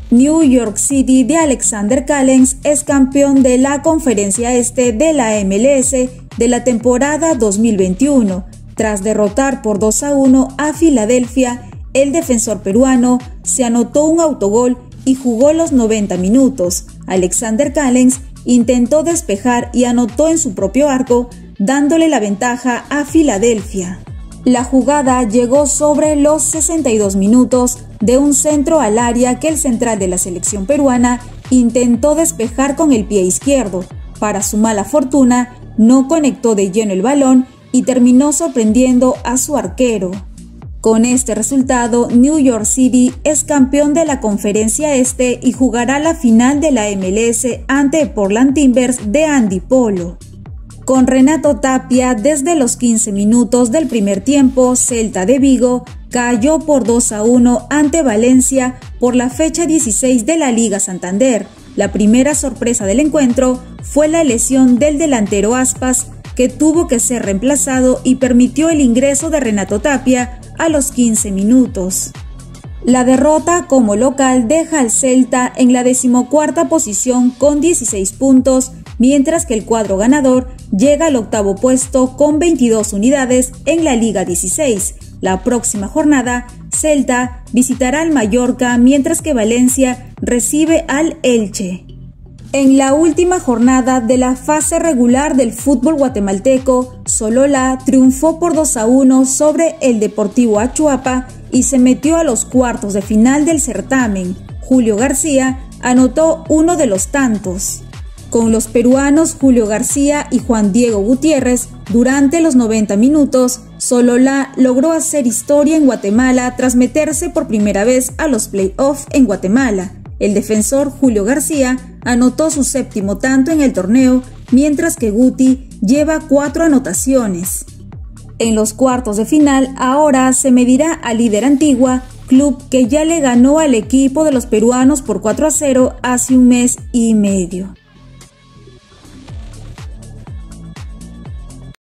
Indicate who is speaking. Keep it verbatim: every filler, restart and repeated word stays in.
Speaker 1: New York City de Alexander Callens es campeón de la Conferencia Este de la M L S de la temporada dos mil veintiuno. Tras derrotar por dos a uno a Filadelfia, el defensor peruano se anotó un autogol y jugó los noventa minutos. Alexander Callens intentó despejar y anotó en su propio arco, dándole la ventaja a Filadelfia. La jugada llegó sobre los sesenta y dos minutos de un centro al área que el central de la selección peruana intentó despejar con el pie izquierdo. Para su mala fortuna, no conectó de lleno el balón y terminó sorprendiendo a su arquero. Con este resultado, New York City es campeón de la Conferencia Este y jugará la final de la M L S ante Portland Timbers de Andy Polo. Con Renato Tapia, desde los quince minutos del primer tiempo, Celta de Vigo cayó por dos a uno ante Valencia por la fecha dieciséis de la Liga Santander. La primera sorpresa del encuentro fue la lesión del delantero Aspas, que tuvo que ser reemplazado y permitió el ingreso de Renato Tapia a los quince minutos. La derrota como local deja al Celta en la decimocuarta posición con dieciséis puntos, mientras que el cuadro ganador llega al octavo puesto con veintidós unidades en la Liga dieciséis. La próxima jornada, Celta visitará al Mallorca, mientras que Valencia recibe al Elche. En la última jornada de la fase regular del fútbol guatemalteco, Solola triunfó por dos a uno sobre el Deportivo Achuapa y se metió a los cuartos de final del certamen. Julio García anotó uno de los tantos. Con los peruanos Julio García y Juan Diego Gutiérrez, durante los noventa minutos, Solola logró hacer historia en Guatemala tras meterse por primera vez a los playoffs en Guatemala. El defensor Julio García anotó su séptimo tanto en el torneo, mientras que Guti lleva cuatro anotaciones. En los cuartos de final, ahora se medirá al líder Antigua, club que ya le ganó al equipo de los peruanos por cuatro a cero hace un mes y medio.